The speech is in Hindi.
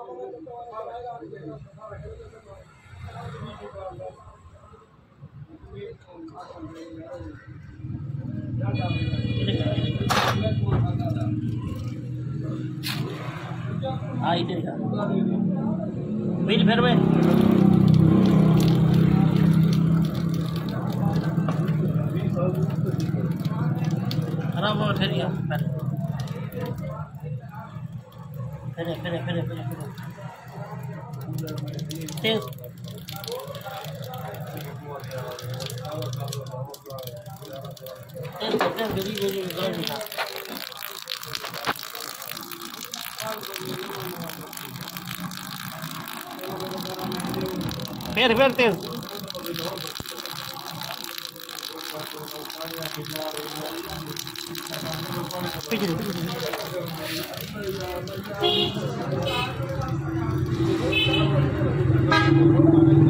हाँ इधर का बिल फिर में खराब हो फिर या फिर तेज फिर तेज पीछे